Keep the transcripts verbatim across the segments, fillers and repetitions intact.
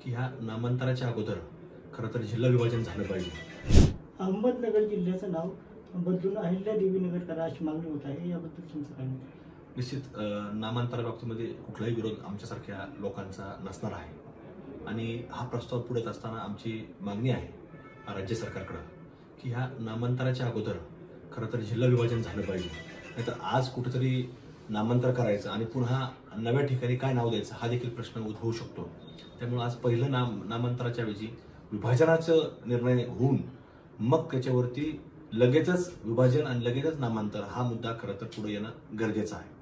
की ह्या नामांतराच्या अगोदर खरं तर जिल्हा विभाजन झालं पाहिजे। अहमदनगर जिल्ह्याचं नाव बदलून अहिल्यादेवीनगर करा अशी मागणी होत आहे, याबद्दल तुमचं काय मत आहे? निश्चित नामांतरा बाबतीमध्ये कुठलाही विरोध आमच्यासारख्या लोकांचा नसणार आहे आणि हा प्रस्ताव पुढे येत असताना आमची मागणी आहे राज्य सरकारकडे की ह्या नामांतराच्या अगोदर खरं तर जिल्हा विभाजन झालं पाहिजे। नाहीतर आज कुठेतरी नामांतर करायचं आणि पुन्हा नव्या ठिकाणी काय नाव द्यायचं हा देखील प्रश्न उद्भवू शकतो। त्यामुळे आज पहिलं नाम नामांतराच्या ऐवजी विभाजनाचं निर्णय होऊन मग त्याच्यावरती लगेचच विभाजन आणि लगेचच नामांतर हा मुद्दा खरं तर पुढे येणं गरजेचं आहे।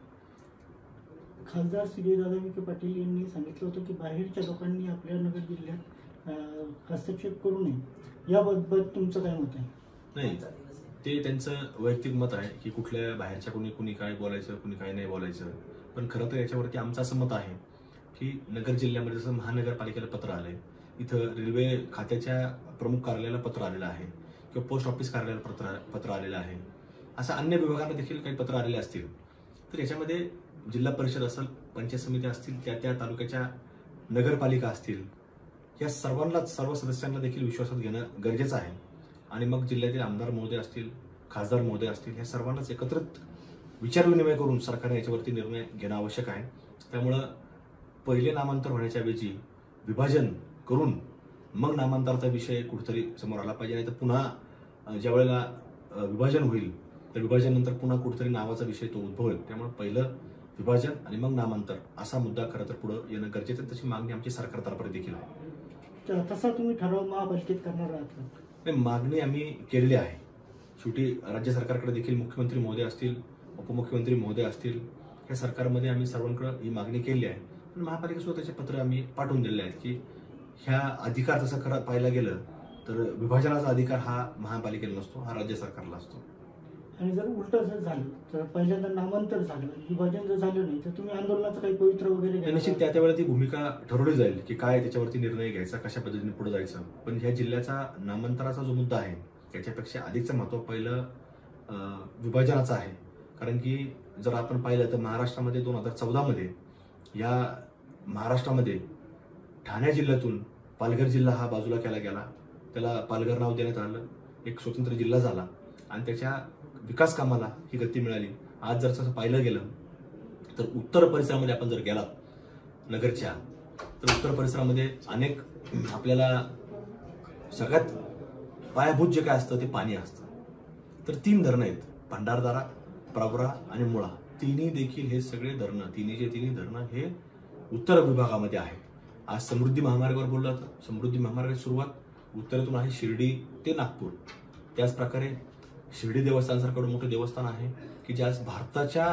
खासदार श्रीदादा विखे पाटील यांनी सांगितलं होतं की बाहेरच्या लोकांनी आपल्या नगर जिल्ह्यात हस्तक्षेप करू नये, याबाबत तुमचं काय मत आहे? नाही, ते त्यांचं वैयक्तिक मत आहे की कुठल्या बाहेरच्या कोणी कुणी काय बोलायचं कुणी काय नाही बोलायचं, पण खरं तर याच्यावरती आमचं असं मत आहे की नगर जिल्ह्यामध्ये जसं महानगरपालिकेला पत्र आलंय, इथं रेल्वे खात्याच्या प्रमुख कार्यालयाला पत्र आलेलं आहे किंवा पोस्ट ऑफिस कार्यालयाला पत्र पत्र आलेलं आहे, असं अन्य विभागांना देखील काही पत्र आलेले असतील तर याच्यामध्ये जिल्हा परिषद असेल, पंचायत समिती असतील, त्या त्या तालुक्याच्या नगरपालिका असतील, या सर्वांना सर्व सदस्यांना देखील विश्वासात घेणं गरजेचं आहे आणि मग जिल्ह्यातील आमदार महोदय असतील, खासदार महोदय असतील, या सर्वांनाच एकत्रित विचारविनिमय करून सरकारने याच्यावरती निर्णय घेणं आवश्यक आहे। त्यामुळं पहिले नामांतर होण्याच्या ऐवजी विभाजन करून मग नामांतराचा विषय कुठेतरी समोर आला पाहिजे, नाही तर पुन्हा ज्या वेळेला विभाजन होईल तर विभाजनानंतर पुन्हा कुठेतरी नावाचा विषय तो उद्भवेल। त्यामुळे पहिलं विभाजन आणि मग नामांतर असा मुद्दा खरं तर पुढे येणं गरजेचं आहे। तशी मागणी आमची सरकारतर्फे देखील आहे। तसा तुम्ही ठराव महापालिकेत करणार आहात का? नाही, मागणी आम्ही केलेली आहे। शेवटी राज्य सरकारकडे देखील मुख्यमंत्री महोदय असतील, उपमुख्यमंत्री महोदय असतील, या सरकारमध्ये आम्ही सर्वांकडे ही मागणी केली आहे। पण महापालिकेसुद्धा त्याचे पत्र आम्ही पाठवून दिलेले आहेत की ह्या अधिकार तसं खरं पाहायला गेलं तर विभाजनाचा अधिकार हा महापालिकेला नसतो, हा राज्य सरकारला असतो। आणि जर उलट जर झालं तर पहिल्यांदा नामांतर झालं, विभाजन जर झालं नाही तर तुम्ही आंदोलनाचं काही पवित्र वगैरे निश्चित त्या त्यावेळेला ती भूमिका ठरवली जाईल की काय त्याच्यावरती निर्णय घ्यायचा, कशा पद्धतीने पुढे जायचं। पण ह्या जिल्ह्याचा नामांतराचा जो मुद्दा आहे त्याच्यापेक्षा अधिकचं महत्व पहिलं विभाजनाचं आहे। कारण की जर आपण पाहिलं तर महाराष्ट्रामध्ये दोन हजार चौदा मध्ये या महाराष्ट्रामध्ये ठाणे जिल्ह्यातून पालघर जिल्हा हा बाजूला केला गेला, त्याला पालघर नाव देण्यात आलं, एक स्वतंत्र जिल्हा झाला आणि त्याच्या विकास कामाला ही गती मिळाली। आज जर तसं पाहिलं गेलं तर उत्तर परिसरामध्ये आपण जर गेलात नगरच्या तर उत्तर परिसरामध्ये अनेक आपल्याला सगळ्यात पायाभूत जे काय असतं ते पाणी असतं। तर तीन धरणं आहेत, भंडारदारा, प्रवरा आणि मुळा, तिन्ही देखील हे सगळे धरणं तिन्हीचे तिन्ही धरणं हे उत्तर विभागामध्ये आहेत। आज समृद्धी महामार्गावर बोललं जातं, समृद्धी महामार्गाची सुरुवात उत्तरेतून आहे शिर्डी ते नागपूर। त्याच प्रकारे शिर्डी देवस्थानसारखं मोठं देवस्थान आहे की जे आज भारताच्या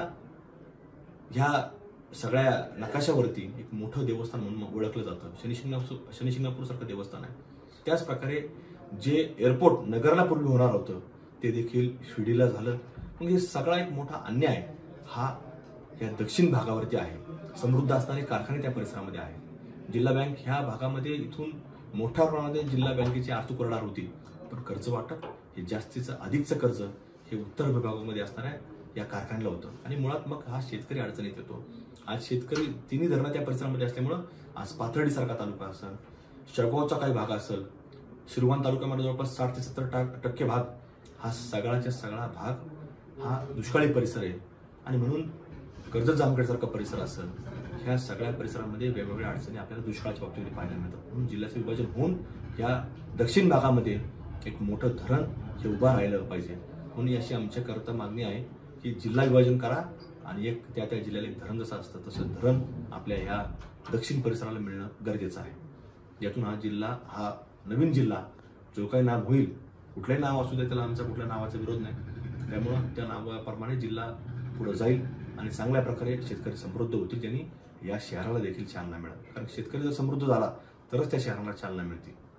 ह्या सगळ्या नकाशावरती एक मोठं देवस्थान म्हणून ओळखलं जातं। शनी शिंगणापूर शनी शिंगणापूर सारखं देवस्थान आहे। त्याच प्रकारे जे एअरपोर्ट नगरला पूर्वी होणार होतं ते देखील शिर्डीला झालं। मग हे सगळा एक मोठा अन्याय हा या दक्षिण भागावरती आहे। समृद्ध असणारे कारखाने त्या परिसरामध्ये आहे। जिल्हा बँक ह्या भागामध्ये इथून मोठ्या प्रमाणात जिल्हा बँकेची आर्थिक करणार होती, पण कर्ज वाटप हे जास्तीचं अधिकचं कर्ज हे उत्तर विभागामध्ये असणाऱ्या या कारखान्याला होतं आणि मुळात मग हा शेतकरी अडचणीत येतो। आज शेतकरी तिन्ही धरणं त्या परिसरामध्ये असल्यामुळं आज पाथर्डीसारखा तालुका असेल, शेळगावचा काही भाग असेल, शिरवान तालुक्यामध्ये जवळपास साठ ते सत्तर टक्के भाग हा सगळाच्या सगळा भाग हा दुष्काळी परिसर आहे आणि म्हणून कर्जत जामखेडसारखा परिसर असेल, ह्या सगळ्या परिसरामध्ये वेगवेगळ्या अडचणी आपल्याला दुष्काळाच्या बाबतीमध्ये पाहायला मिळतात। म्हणून जिल्ह्याचं विभाजन होऊन या दक्षिण भागामध्ये एक मोठं धरण हे उभं राहिलं पाहिजे। म्हणून अशी आमच्याकरता मागणी आहे की जिल्हा विभाजन करा आणि एक त्या त्या जिल्ह्याला एक धरण जसं असतं तसं धरण आपल्या ह्या दक्षिण परिसराला मिळणं गरजेचं आहे। यातून हा जिल्हा हा नवीन जिल्हा जो काही नाव होईल, कुठलंही नाव असू दे त्याला आमचा कुठल्या नावाचा विरोध नाही, त्यामुळं त्या नावाप्रमाणे जिल्हा पुढे जाईल आणि चांगल्या प्रकारे शेतकरी समृद्ध होतील, ज्यांनी या शहराला देखील चालना मिळेल। कारण शेतकरी जर समृद्ध झाला तरच त्या शहराला चालना मिळते।